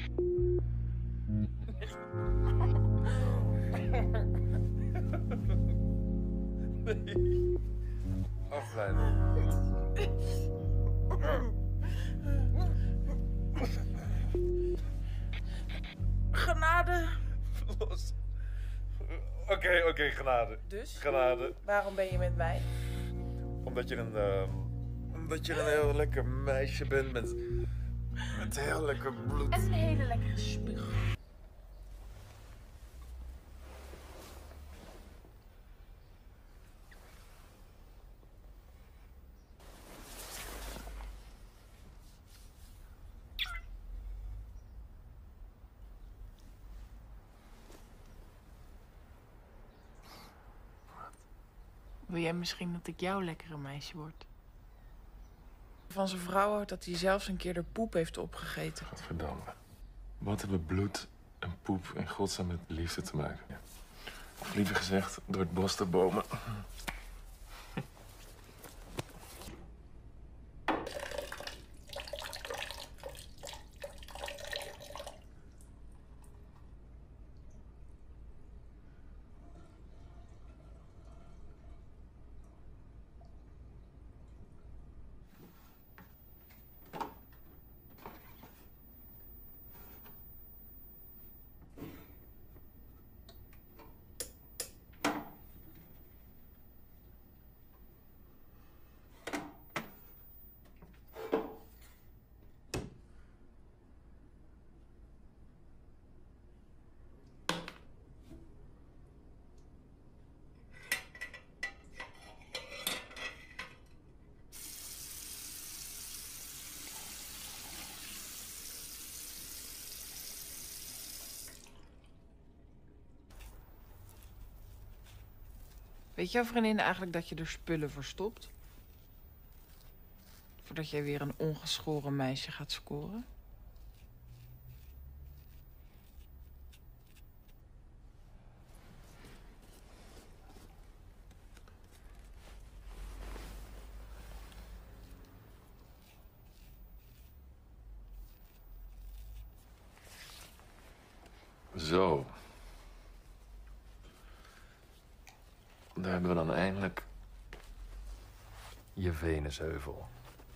Nee. Afleiden. Genade. Los. Oké, genade. Dus? Genade. Waarom ben je met mij? Omdat je een heel lekker meisje bent met heel lekker bloed. En een hele lekkere spuug. Wil jij misschien dat ik jouw lekkere meisje word? Van zijn vrouw hoort dat hij zelfs een keer de poep heeft opgegeten. Godverdamme. Wat hebben bloed en poep in godsnaam met liefde te maken? Ja. Of liever gezegd, door het bos te bomen. Weet jouw vriendin eigenlijk dat je er spullen verstopt? Voordat jij weer een ongeschoren meisje gaat scoren? Zo. Daar hebben we dan eindelijk je Venusheuvel.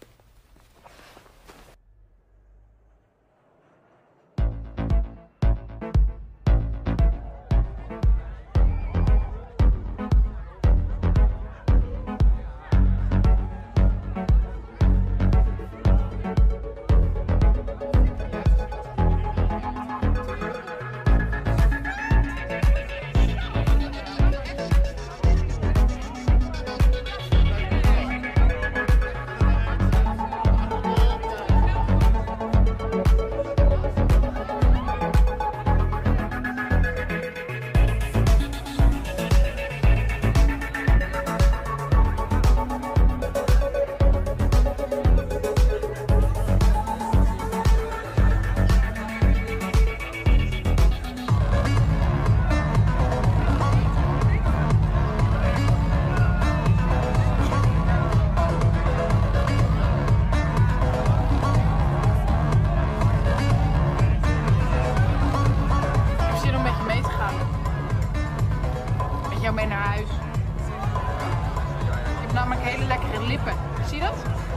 Mee naar huis. Je hebt namelijk hele lekkere lippen. Zie je dat?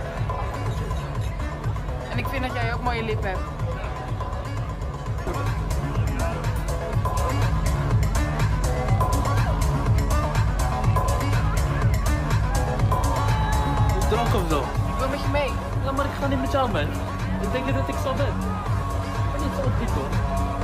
En ik vind dat jij ook mooie lippen hebt. Dronken of zo? Ik wil met je mee. Ja, maar ik ga niet met jou mee. Ik denk dat ik zo ben. Ik ben niet zo dik hoor.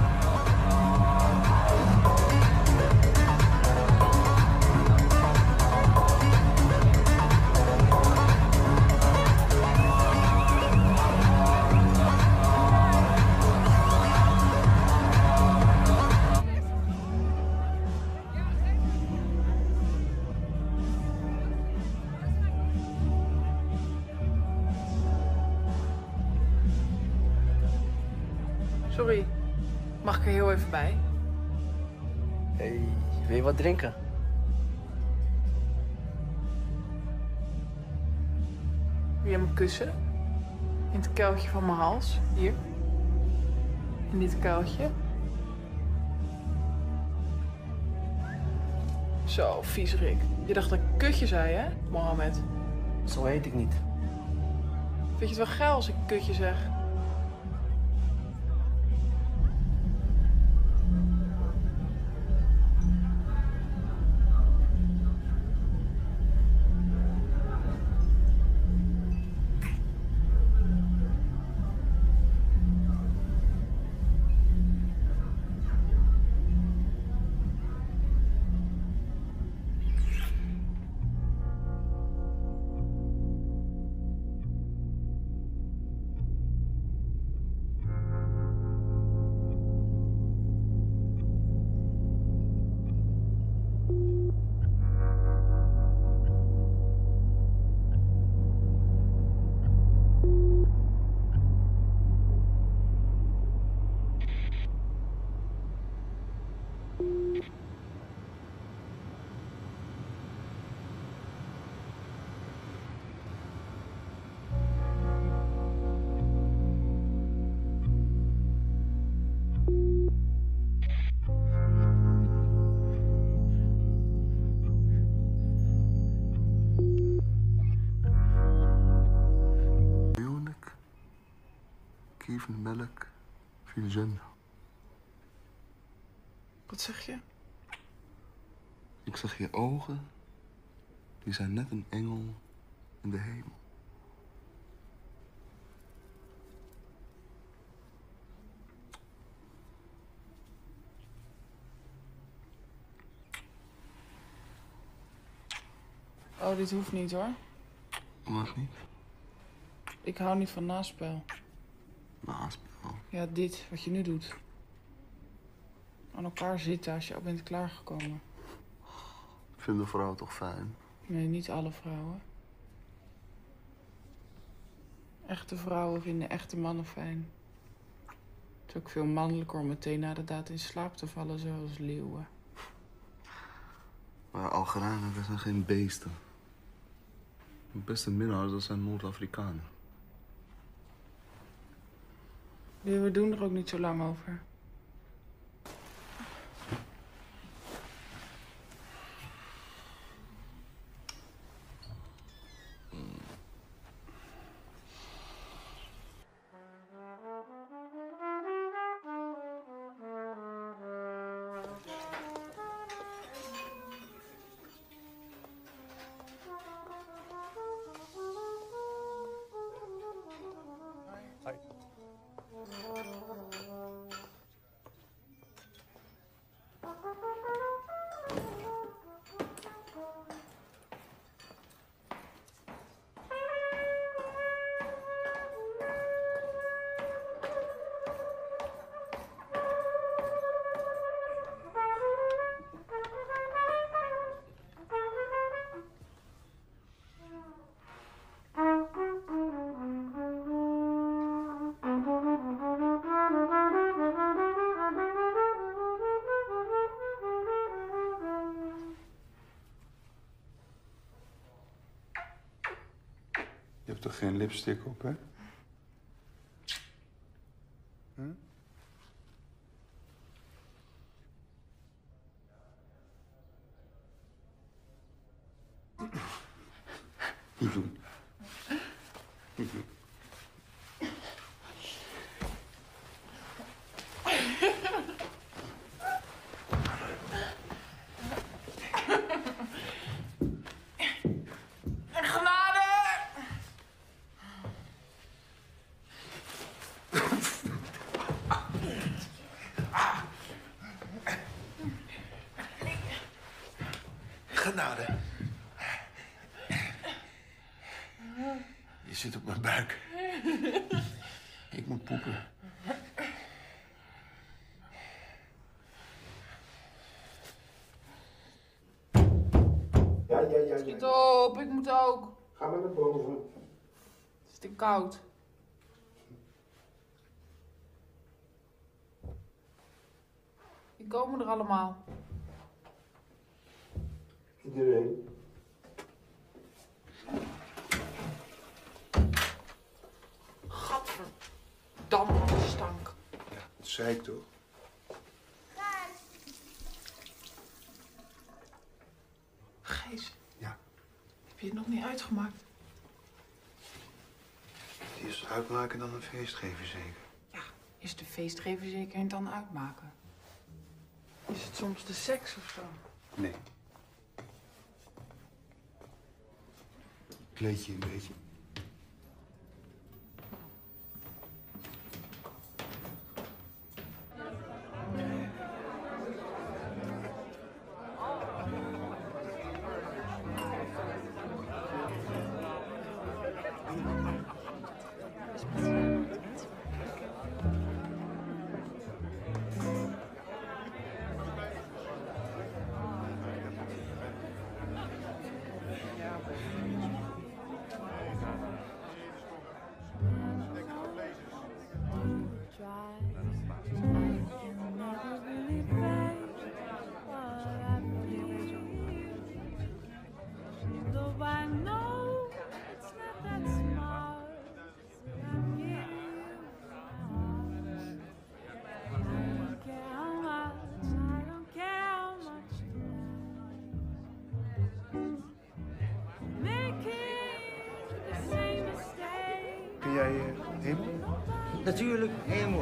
Sorry, mag ik er heel even bij? Hey, wil je wat drinken? Wil je me kussen? In het kuiltje van mijn hals, hier. In In dit kuiltje. Zo, viezerik. Je dacht dat ik kutje zei, hè, Mohammed? Zo heet ik niet. Vind je het wel geil als ik kutje zeg? كيف الملك في الجنة. Wat zeg je? Ik zeg, je ogen, die zijn net een engel in de hemel. Oh, dit hoeft niet, hoor. Wat niet? Ik hou niet van naspel. Naspel. Ja, dit, wat je nu doet. Aan elkaar zitten als je al bent klaargekomen. Vinden vrouwen toch fijn? Nee, niet alle vrouwen. Echte vrouwen vinden echte mannen fijn. Het is ook veel mannelijker om meteen na de daad in slaap te vallen, zoals leeuwen. Maar Algerijnen, dat zijn geen beesten. De beste minnaars, dat zijn Noord-Afrikanen. We doen er ook niet zo lang over. Je hebt toch geen lipstick op, hè? Hm? Niet doen. Niet doen. Genade. Je zit op mijn buik. Ik moet poepen. Ja. Schiet op, ik moet ook. Ga maar naar boven. Het is te koud. Die komen er allemaal. Iedereen. Gadverdamme, wat een stank. Ja, zei ik toch? Gijs. Ja. Heb je het nog niet uitgemaakt? Die is uitmaken dan een feestgever zeker? Ja, is de feestgever zeker en dan uitmaken? Is het soms de seks of zo? Nee. Kleed je een beetje? Ken jij Hemel? Natuurlijk, hemel.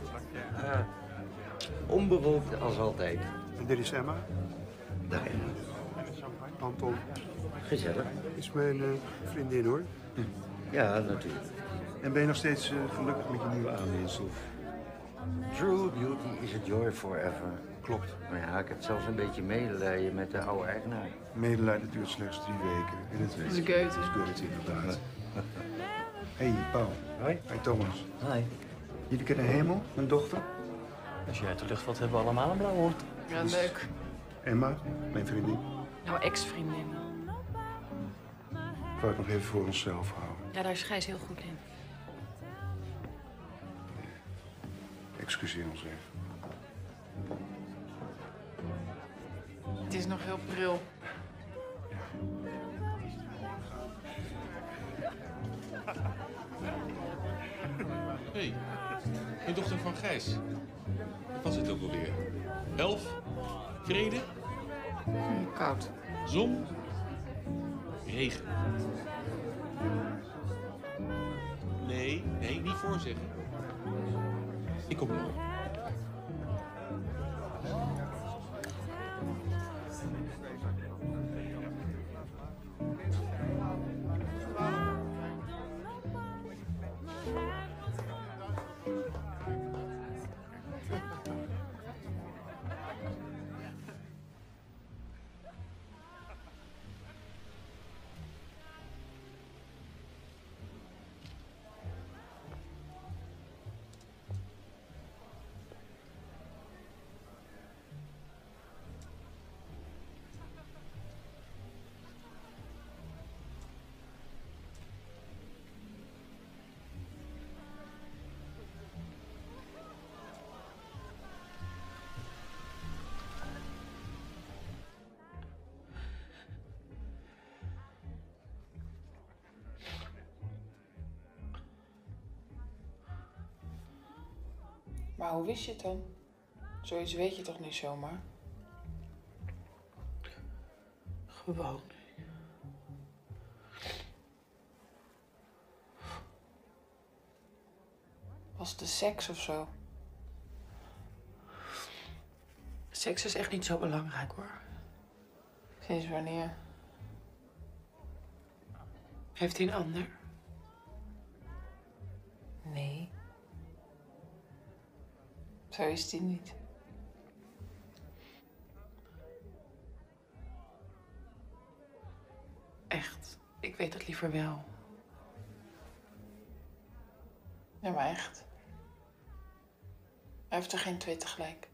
Onbewolkt als altijd. En dit is Emma. Dag Emma. Anton. Gezellig. Is mijn vriendin hoor. Ja, natuurlijk. En ben je nog steeds gelukkig met je nieuwe aanwinst? True beauty is a joy forever. Klopt. Maar ja, ik heb zelfs een beetje medelijden met de oude eigenaar. Medelijden duurt slechts 3 weken. En dat Dat is Goethe. is Goethe, inderdaad. Hey, Paul. Hoi. Hey, Thomas. Hi. Jullie kennen Hemel, mijn dochter? Als je uit de lucht valt, hebben we allemaal een blauw hond. Ja, leuk. Emma, mijn vriendin. Nou, ex-vriendin. Ik wou het nog even voor onszelf houden. Ja, daar is Gijs heel goed in. Excuseer ons even. Het is nog heel pril. Hé, de dochter van Gijs. Wat was het ook alweer? Elf? Vrede? Koud. Zon? Regen? Nee, niet voorzeggen. Ik kom nog. Maar hoe wist je het dan? Zoiets weet je toch niet zomaar? Gewoon. Was het de seks of zo? Seks is echt niet zo belangrijk hoor. Sinds wanneer? Heeft hij een ander? Nee. Zo is hij niet. Echt, ik weet het liever wel. Ja, maar echt. Hij heeft er geen twee tegelijk.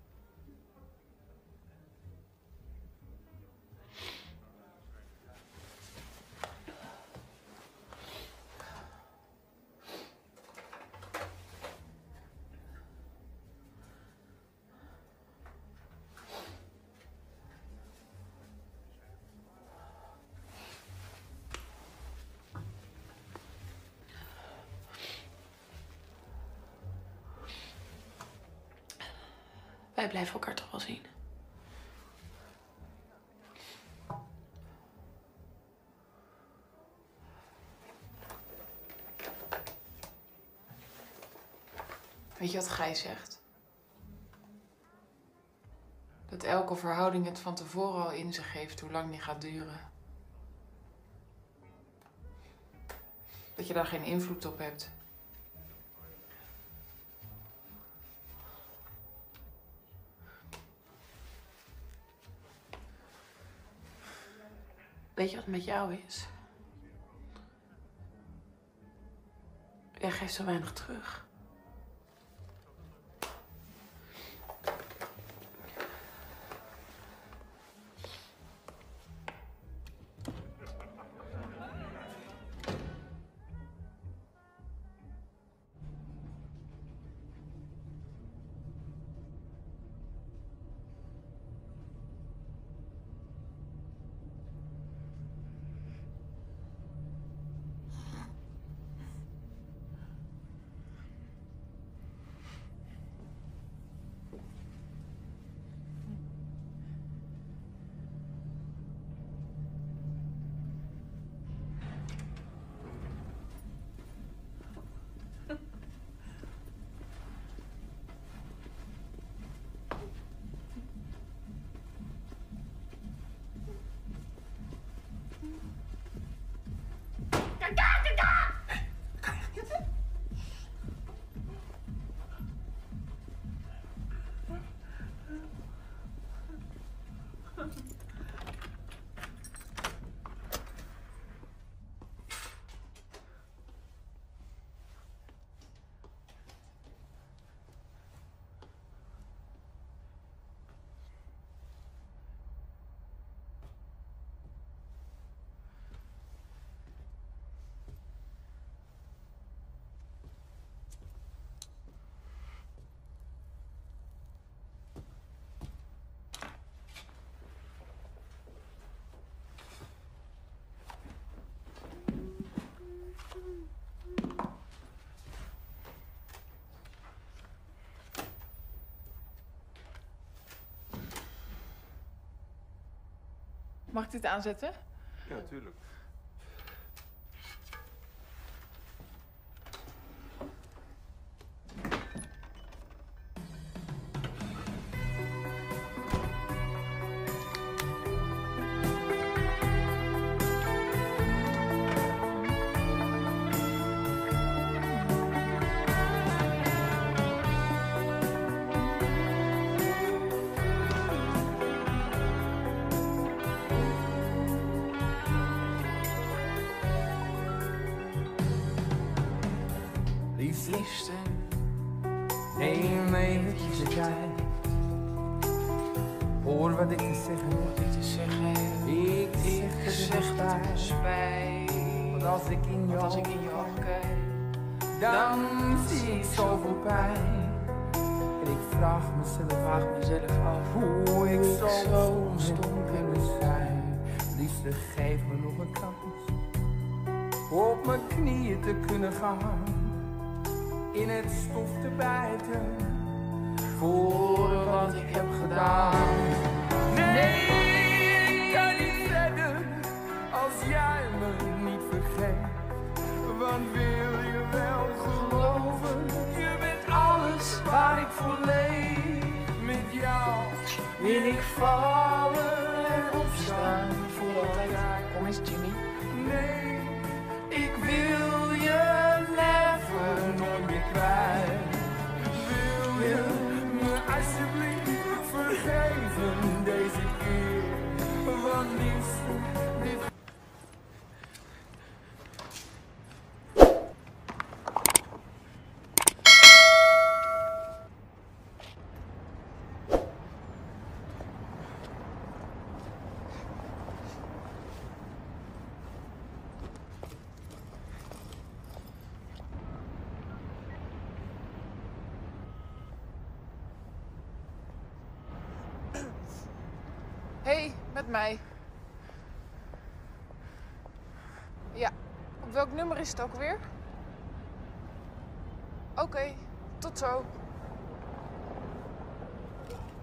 Wij blijven elkaar toch wel zien. Weet je wat Gijs zegt? Dat elke verhouding het van tevoren al in zich heeft hoe lang die gaat duren. Dat je daar geen invloed op hebt. Weet je wat met jou is? Jij geeft zo weinig terug. Mag ik dit aanzetten? Ja, tuurlijk. Liefste, neem eventjes de tijd. Hoor wat ik te zeggen heb. Ik zeg het spijt. Want als ik in je ogen kijk, dan zie ik zoveel pijn. En ik vraag mezelf af hoe ik zo stom kunnen zijn. Liefste, geef me nog een kans op mijn knieën te kunnen gaan. In het stof te bijten voor wat ik heb gedaan. Nee, ik kan niet verder als jij me niet vergeet. Want wil je wel geloven, je bent alles waar ik voor leef. Met jou wil ik vallen en opstaan voor altijd. Kom eens, Jimmy. Nee, ik wil je never nooit meer kwijt. Wil je me alsjeblieft vergeven deze keer? Want liefste, dit... Hey, met mij. Ja, op welk nummer is het ook weer? Oké, tot zo.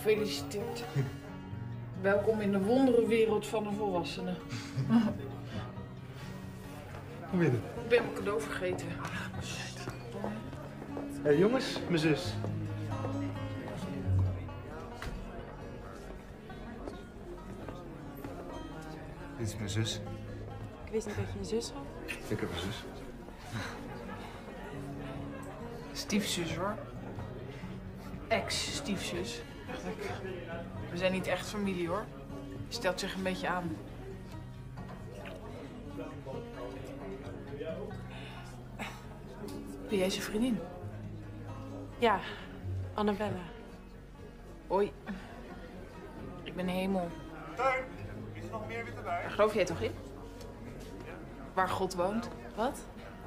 Gefeliciteerd. Welkom in de wonderenwereld van de volwassenen. Kom binnen. Ik ben mijn cadeau vergeten. Hé jongens, mijn zus. Dit is mijn zus. Ik wist niet dat je een zus had. Ik heb een zus. Stiefzus hoor. Ex-stiefzus. Dacht ik. We zijn niet echt familie hoor. Je stelt zich een beetje aan. Ben jij zijn vriendin? Ja, Annabella. Hoi. Ik ben Hemel. Teun, is er nog meer witte bij? Daar geloof jij toch in? Waar God woont. Wat?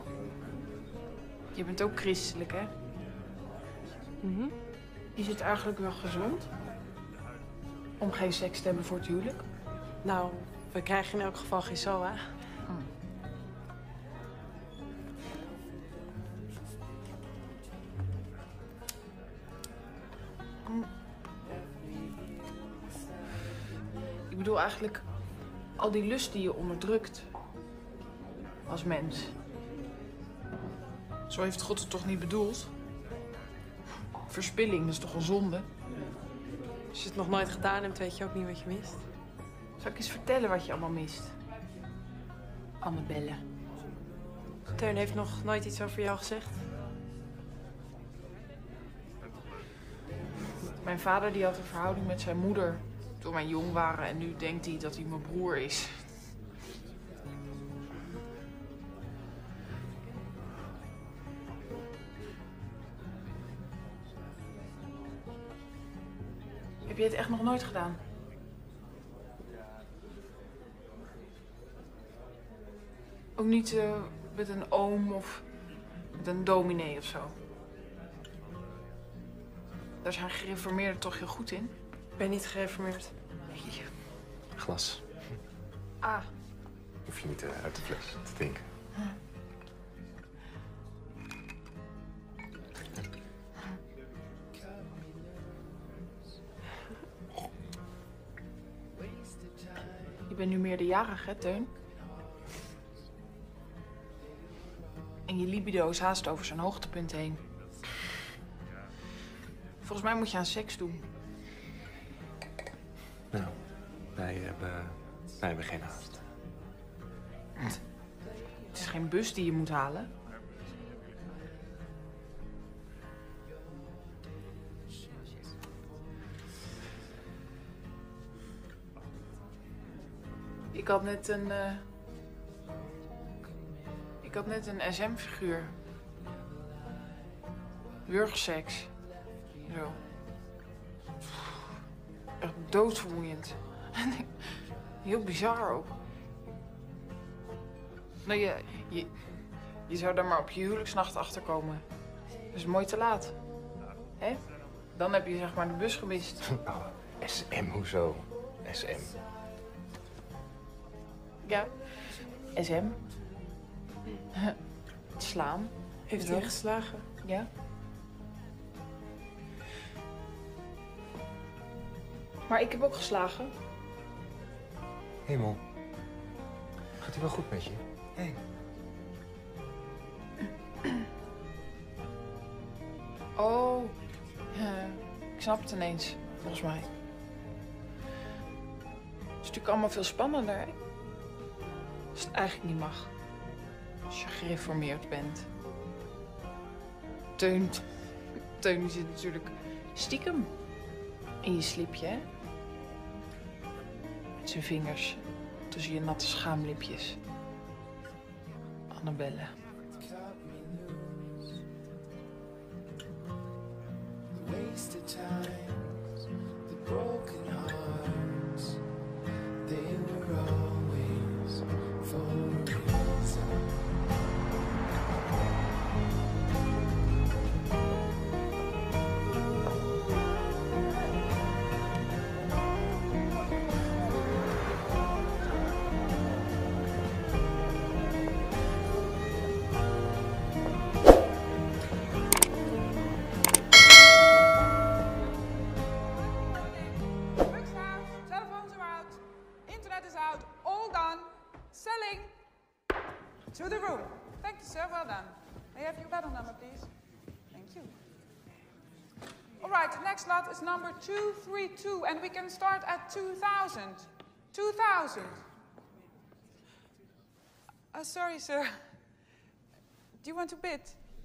Je bent ook christelijk, hè? Mhm. Is het eigenlijk wel gezond? Om geen seks te hebben voor het huwelijk? Nou, we krijgen in elk geval geen SOA. Ik bedoel eigenlijk al die lust die je onderdrukt. Als mens. Zo heeft God het toch niet bedoeld? Verspilling, dat is toch een zonde? Als je het nog nooit gedaan hebt, weet je ook niet wat je mist. Zal ik eens vertellen wat je allemaal mist? Annabelle. Teun heeft nog nooit iets over jou gezegd. Mijn vader die had een verhouding met zijn moeder toen wij jong waren en nu denkt hij dat hij mijn broer is. Heb je het echt nog nooit gedaan? Ook niet met een oom of met een dominee of zo? Daar zijn gereformeerden toch heel goed in? Ik ben niet gereformeerd. Glas. Ah. Hoef je niet uit de fles te drinken. Je bent nu meerderjarig, hè, Teun? En je libido is haast over zijn hoogtepunt heen. Volgens mij moet je aan seks doen. Nou, wij hebben geen haast. Het is geen bus die je moet halen. Ik had net een SM-figuur. Wurgseks. Zo. Echt doodvermoeiend. Heel bizar ook. Nou, je zou daar maar op je huwelijksnacht achterkomen. Dat is mooi te laat. Hè? Dan heb je zeg maar de bus gemist. Oh, SM, hoezo? SM. Ja. SM. Slaan. Heeft hij geslagen? Ja. Maar ik heb ook geslagen. Hemel. Gaat het wel goed met je? Hey. Oh. Ik snap het ineens, volgens mij. Het is natuurlijk allemaal veel spannender, hè? Als het eigenlijk niet mag. Als je gereformeerd bent. Teun die zit natuurlijk stiekem in je slipje, hè? Met zijn vingers tussen je natte schaamlipjes. Annabelle. Wasted times, the broken hearts, they were always for a reason. is out. All done. Selling. To the room. Thank you, sir. Well done. May I have your battle number, please? Thank you. All right, the next lot is number 232, and we can start at 2,000. 2,000. Sorry, sir. Do you want to bid?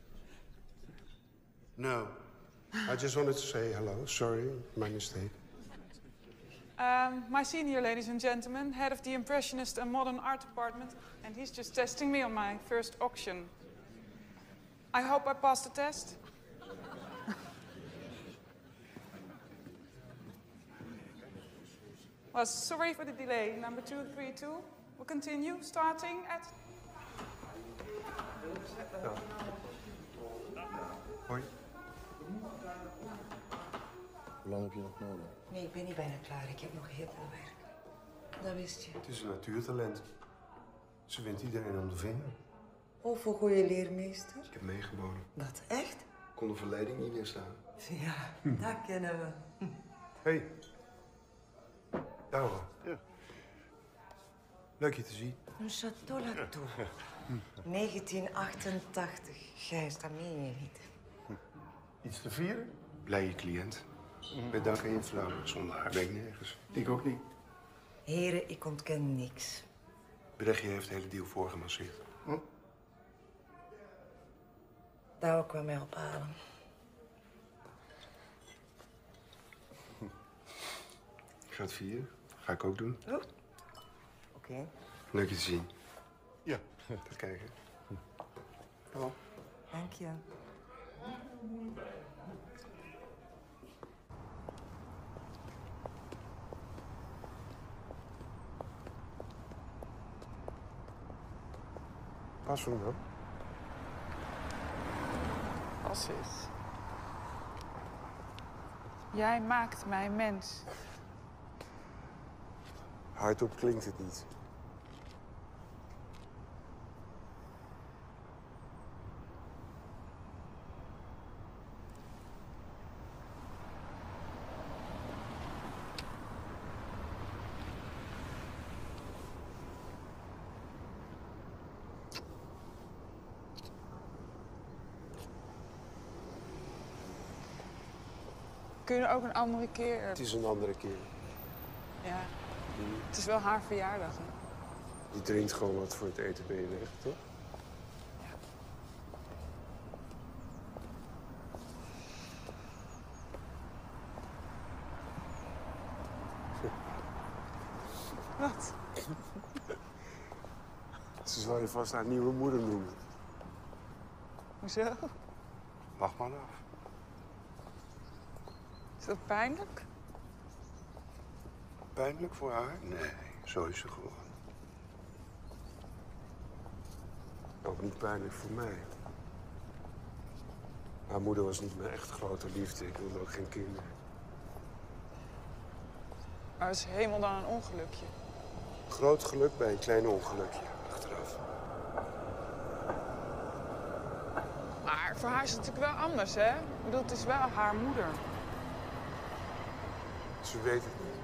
No. I just wanted to say hello. Sorry, my mistake. My senior, ladies and gentlemen, head of the Impressionist and Modern Art Department, and he's just testing me on my first auction. I hope I passed the test. Well, sorry for the delay. Number 232. We'll continue, starting at... Hoi. Hoe lang heb je nog nodig? Nee, ik ben niet bijna klaar. Ik heb nog heel veel werk. Dat wist je. Het is een natuurtalent. Ze wint iedereen om de vinger. Oh, voor goede leermeester. Ik heb meegeboren. Wat, echt? Ik kon de verleiding niet weerstaan. Ja, dat kennen we. Hey. Douwe. Ja. Leuk je te zien. Een Château Latour. 1988. Gijs, dat meen je niet. Iets te vieren? Blij je cliënt. Met dank aan je vrouw. Zonder haar ben ik nergens. Ik ook niet. Heren, ik ontken niks. Brechtje heeft de hele deal voorgemasseerd. Douwe kwam mij ophalen. Ik ga het vieren. Ga ik ook doen. Oh. Oké. Leuk je te zien. Ja, tot kijken. Hallo. Dank je. Pas van dan. Pas eens. Jij maakt mij mens. Hardop klinkt het niet. Kun je er ook een andere keer... Het is een andere keer. Ja. Het is wel haar verjaardag, hè? Die drinkt gewoon wat voor het eten ben je weg, toch? Wat? Ze zal je vast haar nieuwe moeder noemen. Hoezo? Wacht maar af. Is dat pijnlijk? Pijnlijk voor haar? Nee, zo is ze gewoon. Ook niet pijnlijk voor mij. Haar moeder was niet mijn echt grote liefde. Ik wilde ook geen kinderen. Maar is hemel dan een ongelukje? Groot geluk bij een klein ongelukje achteraf. Maar voor haar is het natuurlijk wel anders, hè? Ik bedoel, het is wel haar moeder. Ze weet het niet.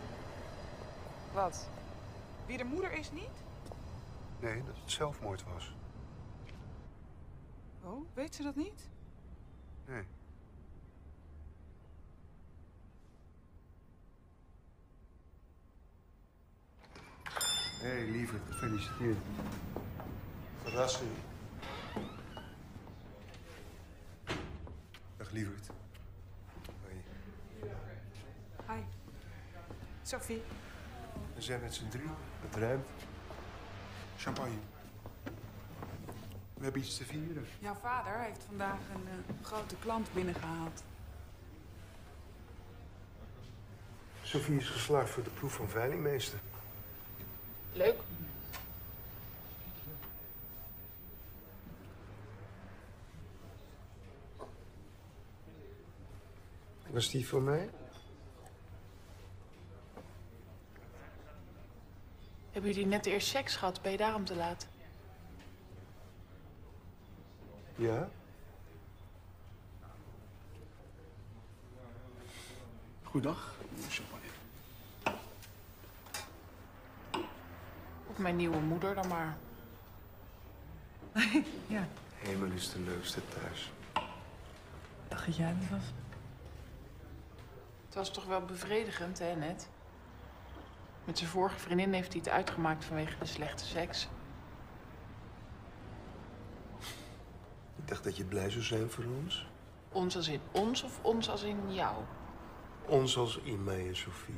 Wat? Wie de moeder is niet? Nee, dat het zelfmoord was. Oh, weet ze dat niet? Nee. Hé, hey, lieverd, gefeliciteerd. Verrassing. Dag, lieverd. Hoi. Hi. Sophie. We zijn met z'n drie. Het ruimt. Champagne. We hebben iets te vieren. Jouw vader heeft vandaag een grote klant binnengehaald. Sophie is geslaagd voor de proef van veilingmeester. Leuk. Was die voor mij? Hebben jullie net eerst seks gehad? Ben je daarom te laat? Ja. Goedendag. Champagne. Mijn nieuwe moeder dan maar. Ja. Hemel is de leukste thuis. Dacht dat jij het was? Het was toch wel bevredigend, hè, net? Met zijn vorige vriendin heeft hij het uitgemaakt vanwege de slechte seks. Ik dacht dat je blij zou zijn voor ons. Ons als in ons of ons als in jou? Ons als in mij en Sophie.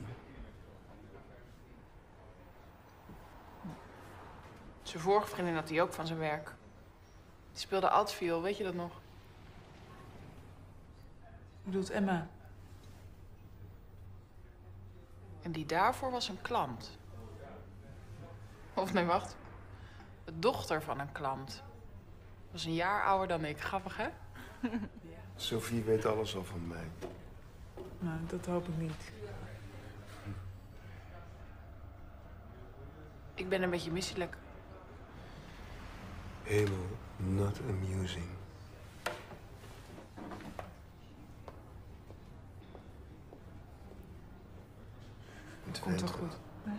Zijn vorige vriendin had hij ook van zijn werk. Die speelde altviool, weet je dat nog? Je bedoelt Emma? En die daarvoor was een klant. Of nee, wacht. De dochter van een klant. Was een jaar ouder dan ik. Grappig, hè? Sophie weet alles al van mij. Nou, dat hoop ik niet. Ik ben een beetje misselijk. Hemel, not amusing. Het Komt wel went goed. Nee?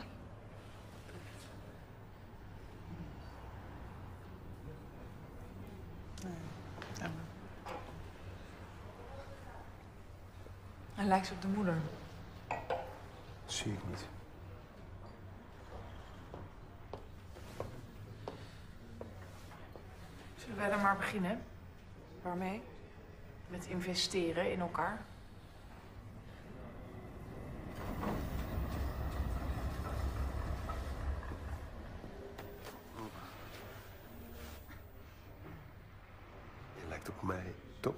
Emma. Hij lijkt ze op de moeder. Zie ik niet. Zullen wij dan maar beginnen? Waarmee? Met investeren in elkaar. Je lijkt op mij, toch?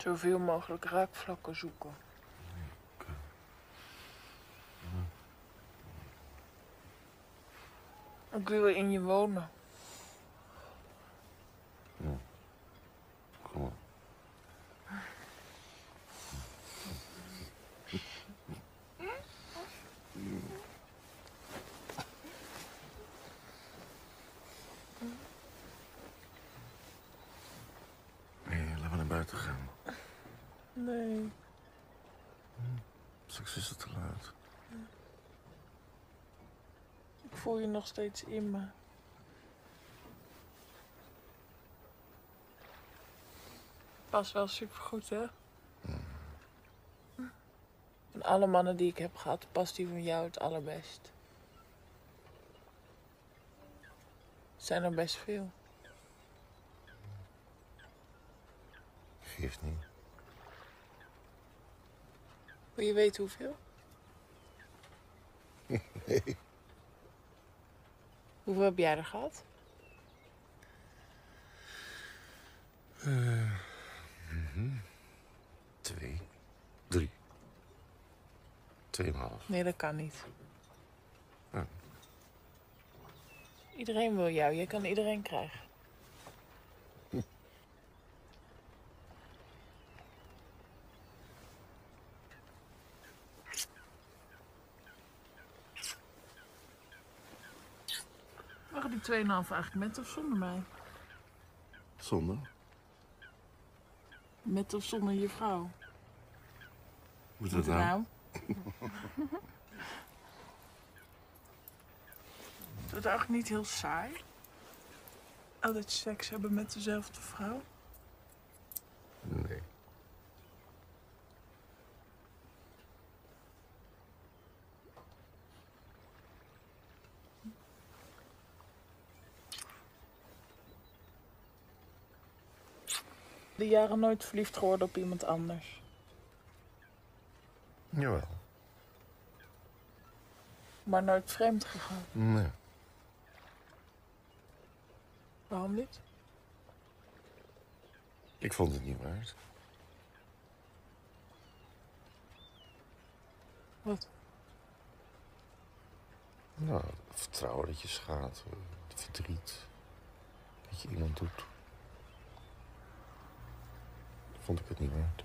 Zoveel mogelijk raakvlakken zoeken. Ik wil in je wonen. Ja. Kom maar. Nee, laten we naar buiten gaan. Nee. Straks is het te laat. Ik voel je nog steeds in me. Pas wel supergoed, hè? Van alle mannen die ik heb gehad, past die van jou het allerbest. Het zijn er best veel. Geeft niet. Wil je weten hoeveel? Nee. Hoeveel heb jij er gehad? 2, 3, 2,5. Nee, dat kan niet. Ja. Iedereen wil jou. Je kan iedereen krijgen. Mag die 2,5 eigenlijk met of zonder mij? Zonder? Met of zonder je vrouw? Moet het nou? Is het eigenlijk niet heel saai? Altijd seks hebben met dezelfde vrouw? Nee. De jaren nooit verliefd geworden op iemand anders? Jawel. Maar nooit vreemd gegaan? Nee. Waarom niet? Ik vond het niet waard. Wat? Nou, het vertrouwen dat je schaadt, het verdriet dat je iemand doet. Vond ik het niet waard.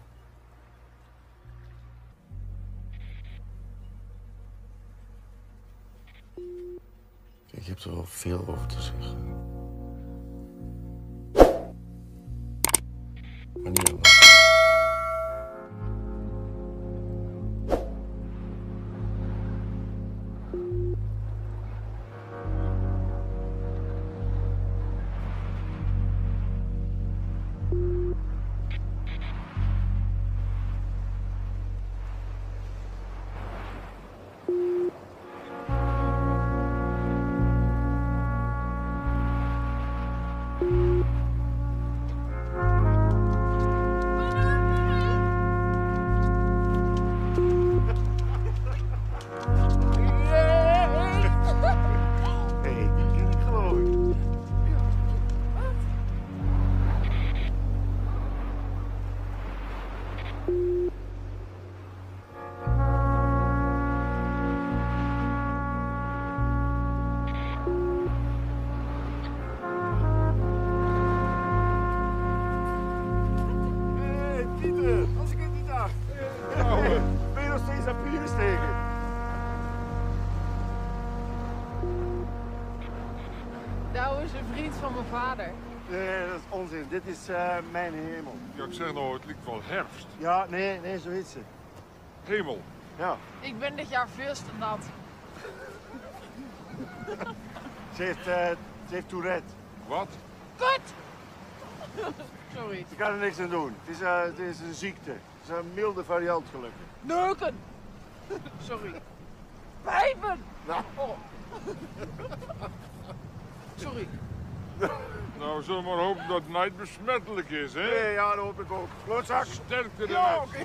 Kijk, je hebt er wel veel over te zeggen. Maar niet alles. Douwe is een vriend van mijn vader. Nee, dat is onzin. Dit is mijn hemel. Ja, ik zeg nou, het lijkt wel herfst. Ja, nee, zo is het. Hemel. Ja. Ik ben dit jaar veel te nat. Ze heeft Tourette. Wat? Kut! Sorry. Je kan er niks aan doen. Het is een ziekte. Het is een milde variant gelukkig. Neuken! Sorry. Pijpen! Nou. Oh. Sorry. Nou, zullen we maar hopen dat het niet besmettelijk is, hè? Nee, ja, dat hoop ik ook. Klootzak. Sterkte Ja, eruit. oké.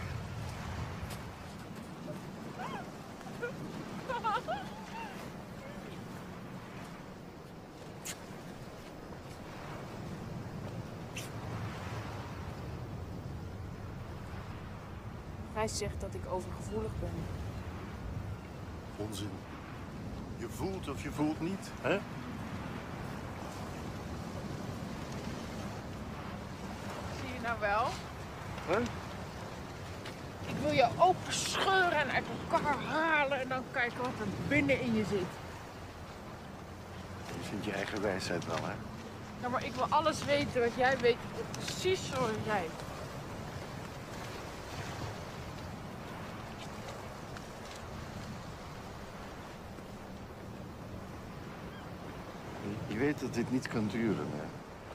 Gijs zegt dat ik overgevoelig ben. Onzin. Je voelt of je voelt niet, hè? Zie je nou wel? Hè? Ik wil je open scheuren en uit elkaar halen en dan kijken wat er binnen in je zit. Je vindt je eigen wijsheid wel, hè? Ja, maar ik wil alles weten wat jij weet, precies zoals jij. Je weet dat dit niet kan duren, hè?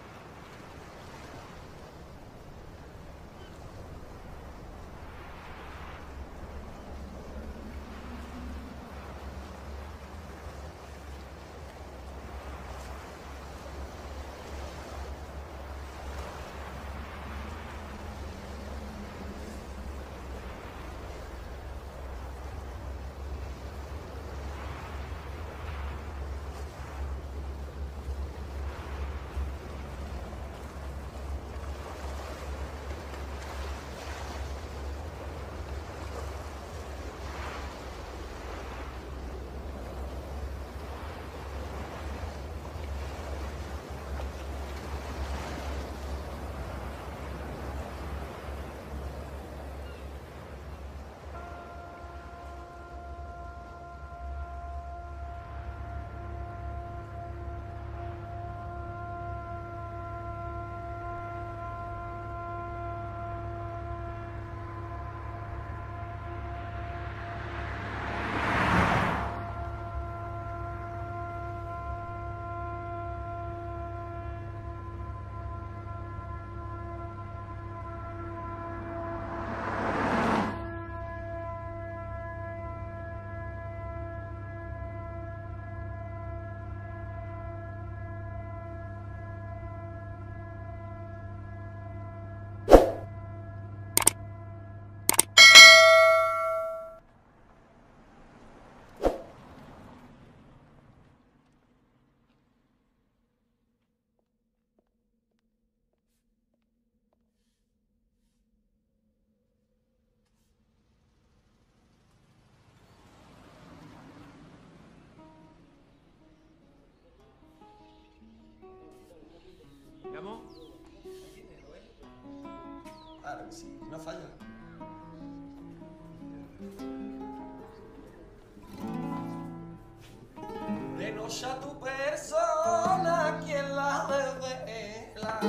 ¿Llamo? Claro que sí, no falla. Denos a tu persona, quien la revela.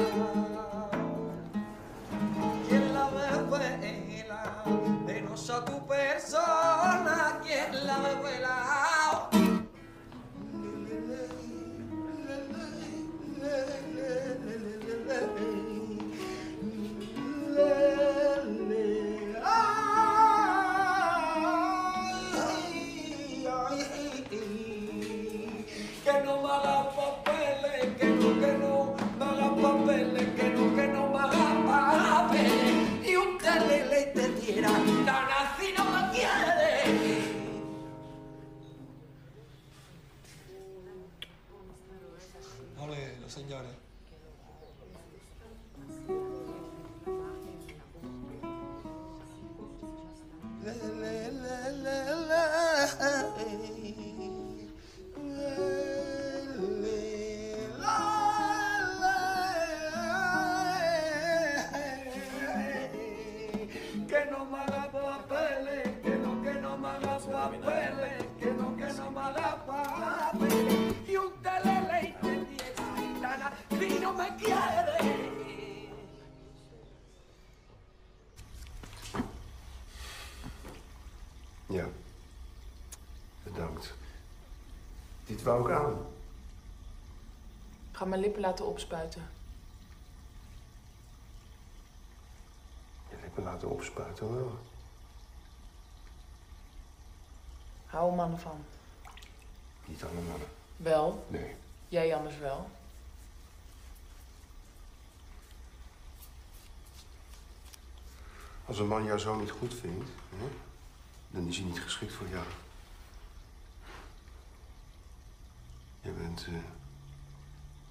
Quien la revela. Denos a tu persona, quien la revela. Que no me haga papeles, que no me haga papeles, que no me haga papeles. Y un telele te diera, tan así no me quiere. Ole, los señores. Que no me haga papeles, que no me haga papeles, que no me haga papeles. Y un telele y te diera, tan así no me quiere. Ja. Bedankt. Dit wou ik aan. Ik ga mijn lippen laten opspuiten. Je lippen laten opspuiten wel. Hou mannen van. Niet alle mannen. Wel? Nee. Jij anders wel. Als een man jou zo niet goed vindt, hè, dan is hij niet geschikt voor jou. Je bent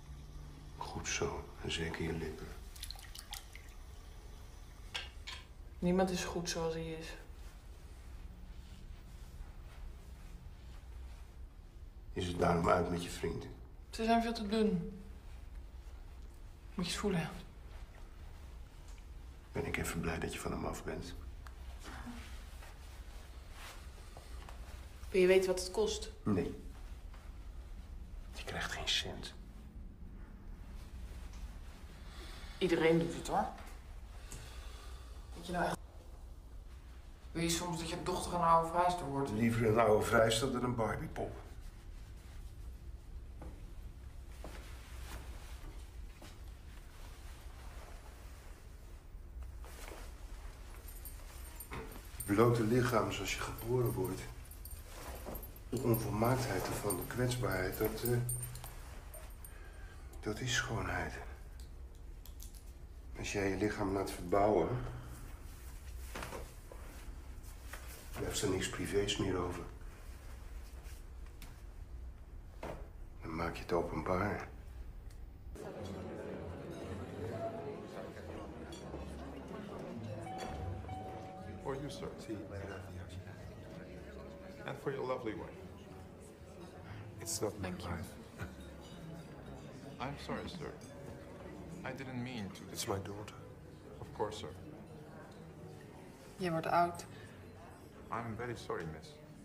goed zo, en zeker je lippen. Niemand is goed zoals hij is. Is het daarom uit met je vriend? Ze zijn veel te dun. Moet je eens voelen. Ben ik even blij dat je van hem af bent. Wil je weten wat het kost? Nee. Je krijgt geen cent. Iedereen doet het, hoor. Weet je nou echt... Wil je soms dat je dochter een oude vrijster wordt? Liever een oude vrijster dan een Barbiepop. Blote lichaam zoals je geboren wordt. De onvolmaaktheid ervan, de kwetsbaarheid, dat is schoonheid. Als jij je lichaam laat verbouwen, blijft er niks privés meer over. Dan maak je het openbaar. For you, sir. And for your lovely wife. It's not my wife. I'm sorry, sir. I didn't mean to. It's my daughter. Of course, sir. Je wordt oud. I'm very sorry, miss.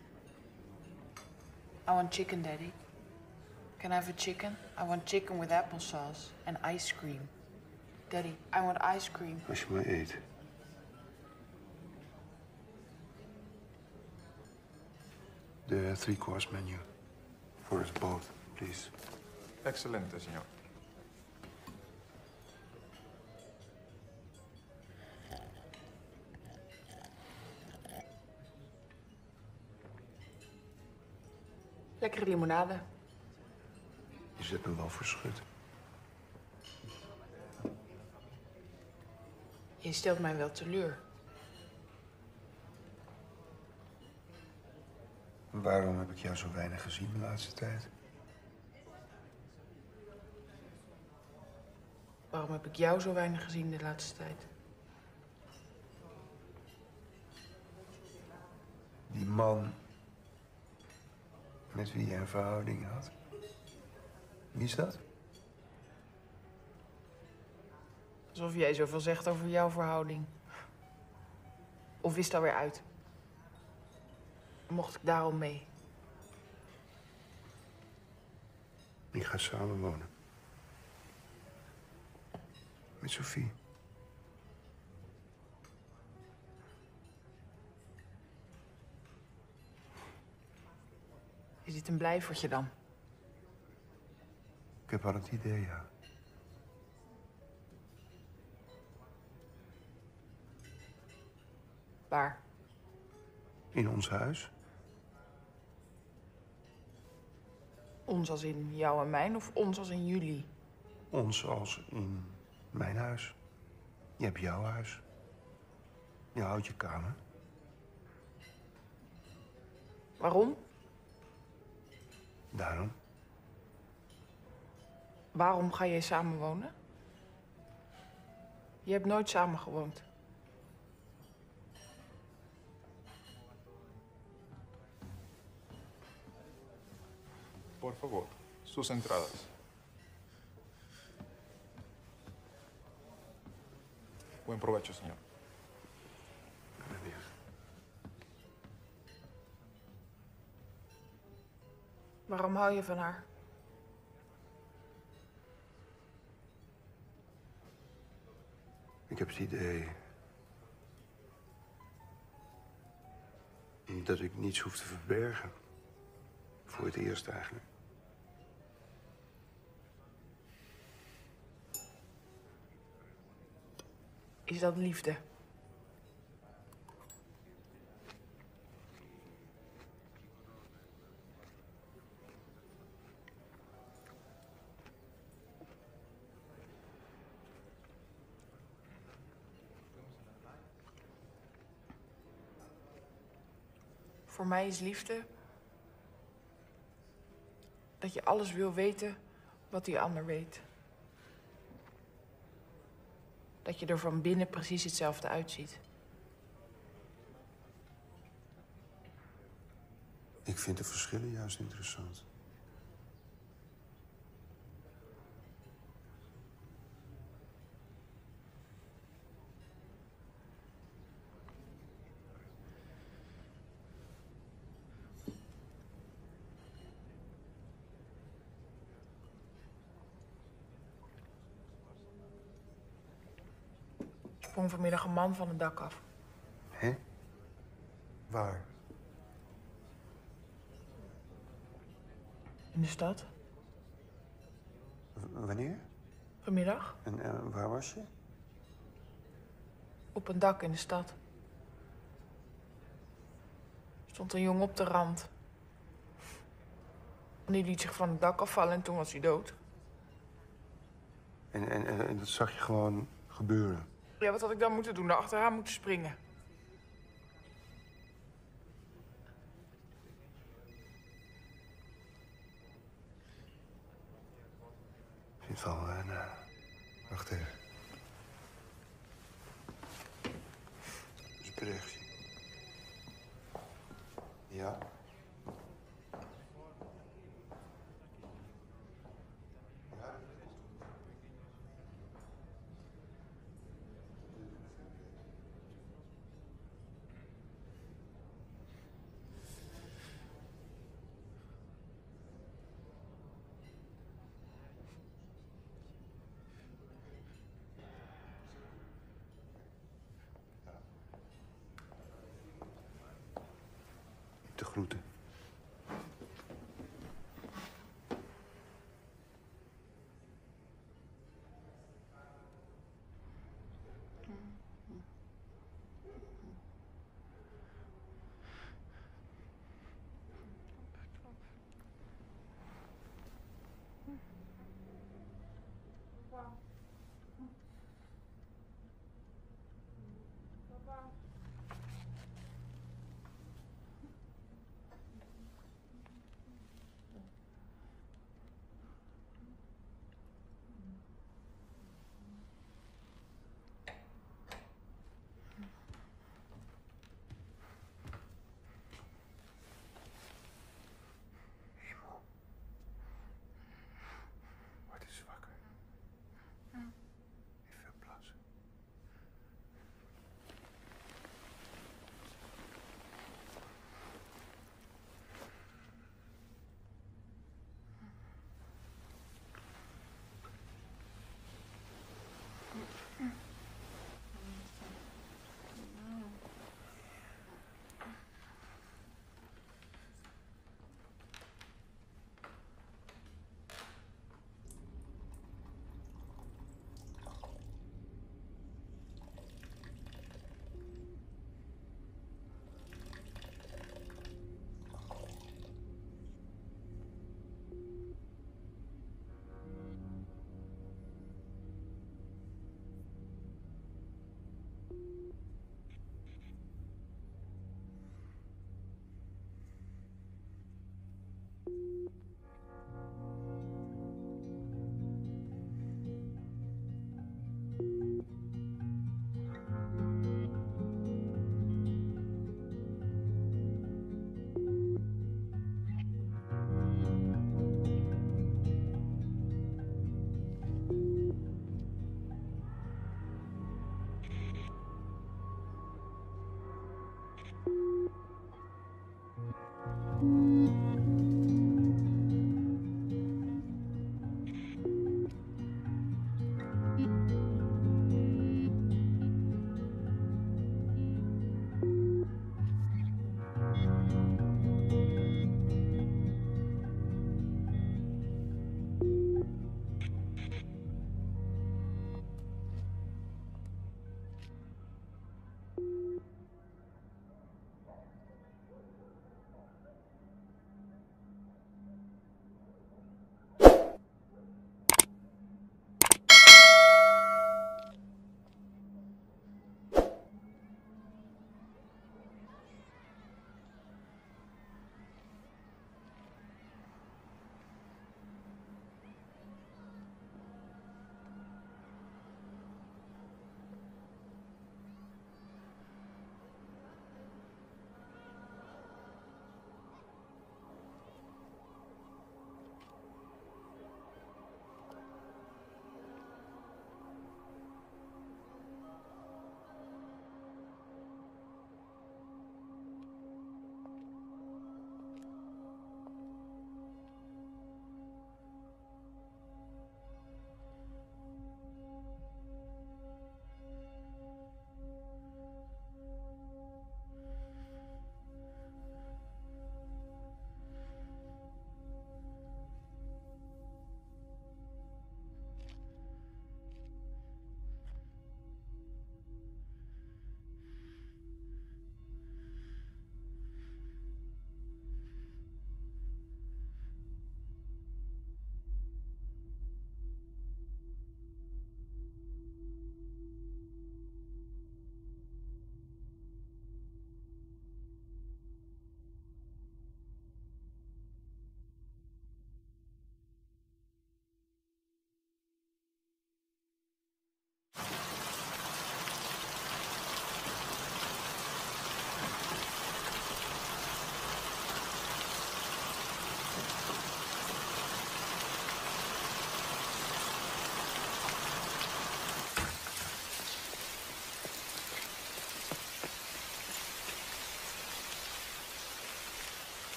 I want chicken, Daddy. Can I have a chicken? I want chicken with applesauce and ice cream. Daddy, I want ice cream. Als je maar eet. The three-course menu. For us both, please. Excelente, signor. Lekkere limonade. Je zet me wel voor schut. Je stelt mij wel teleur. Waarom heb ik jou zo weinig gezien de laatste tijd? Waarom heb ik jou zo weinig gezien de laatste tijd? Die man met wie je een verhouding had. Wie is dat? Alsof jij zoveel zegt over jouw verhouding. Of is het alweer uit? Mocht ik daarom mee? Ik ga samenwonen. Met Sophie. Is dit een blijvertje dan? Ik heb al het idee, ja. Waar? In ons huis. Ons als in jou en mijn of ons als in jullie? Ons als in mijn huis. Je hebt jouw huis. Je houdt je kamer. Waarom? Daarom. Waarom ga jij samenwonen? Je hebt nooit samen gewoond. Por favor, sus entradas. Buen provecho, señor. Waarom hou je van haar? Ik heb het idee dat ik niets hoef te verbergen. Voor het eerst eigenlijk. Is dat liefde? Voor mij is liefde dat je alles wil weten wat die ander weet. Dat je er van binnen precies hetzelfde uitziet. Ik vind de verschillen juist interessant. Er sprong vanmiddag een man van het dak af. Hè? Waar? In de stad. Wanneer? Vanmiddag. En waar was je? Op een dak in de stad. Er stond een jongen op de rand. En die liet zich van het dak afvallen en toen was hij dood. En dat zag je gewoon gebeuren? Ja, wat had ik dan moeten doen? Daar achteraan moeten springen. Ik vind het wel... wacht even. Dat is een berichtje. Ja? De groeten.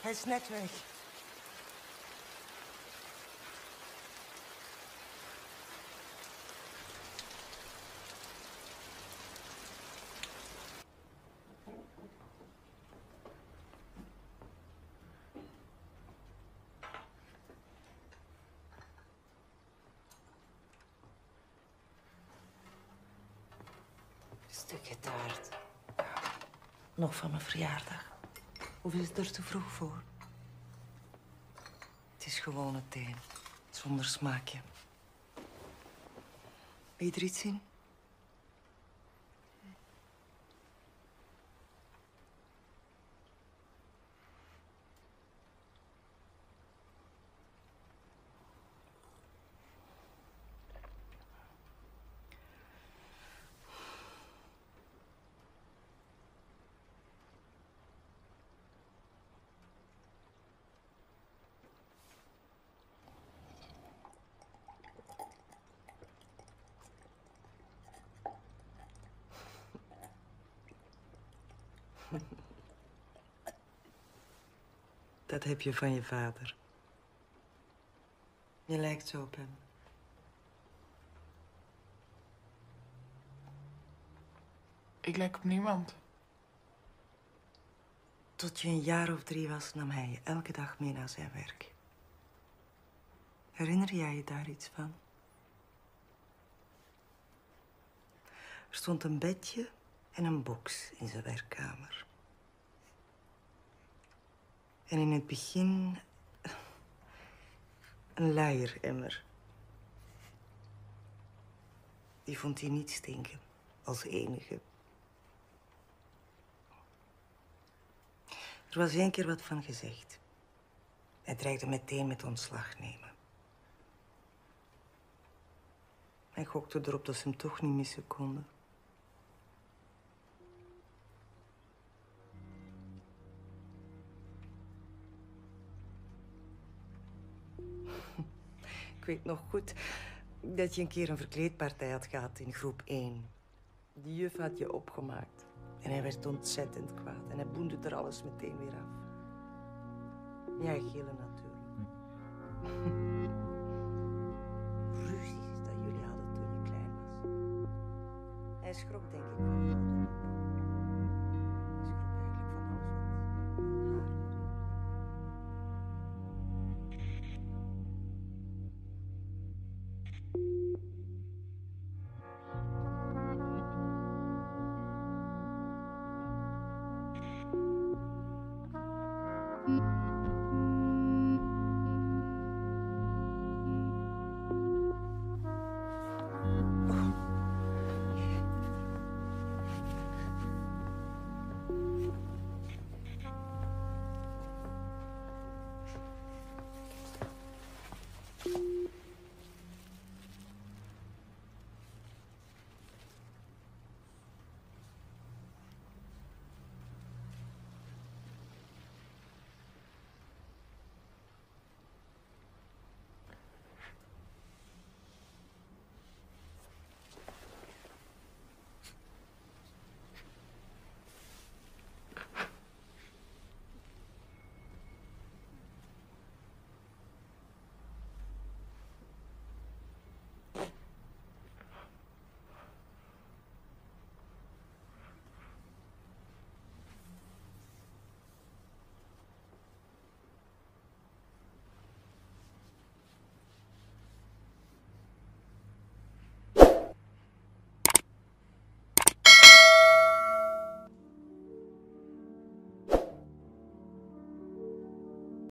Hij is net weg. Stukje taart. Nog van mijn verjaardag. Of is het er te vroeg voor? Het is gewone thee. Zonder smaakje. Wil je er iets in? Dat heb je van je vader. Je lijkt zo op hem. Ik lijk op niemand. Tot je een jaar of 3 was, nam hij je elke dag mee naar zijn werk. Herinner jij je daar iets van? Er stond een bedje en een box in zijn werkkamer. En in het begin een luieremmer. Die vond hij niet stinken, als enige. Er was 1 keer wat van gezegd. Hij dreigde meteen met ontslag nemen. Hij gokte erop dat ze hem toch niet missen konden. Ik weet nog goed dat je een keer een verkleedpartij had gehad in groep 1. Die juf had je opgemaakt. En hij werd ontzettend kwaad. En hij boende er alles meteen weer af. Jij gillen natuurlijk. Ruzies dat jullie hadden toen je klein was. Hij schrok denk ik van jou. Hij schrok eigenlijk van alles wat haar erin.